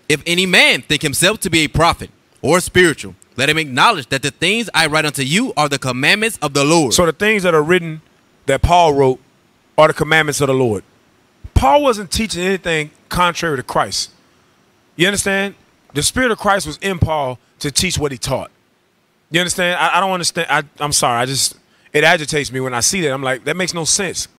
If any man think himself to be a prophet or spiritual, let him acknowledge that the things I write unto you are the commandments of the Lord. So the things that are written that Paul wrote are the commandments of the Lord. Paul wasn't teaching anything contrary to Christ. You understand? The Spirit of Christ was in Paul to teach what he taught. You understand? I don't understand. I'm sorry. It agitates me when I see that. I'm like, that makes no sense.